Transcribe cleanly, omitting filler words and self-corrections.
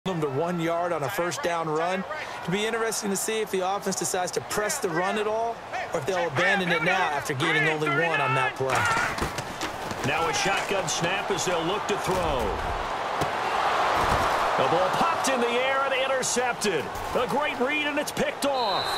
them to 1 yard on a first down run. It'll be interesting to see if the offense decides to press the run at all, or if they'll abandon it now after gaining only one on that play. Now a shotgun snap as they'll look to throw. The ball popped in the air and intercepted. A great read, and it's picked off.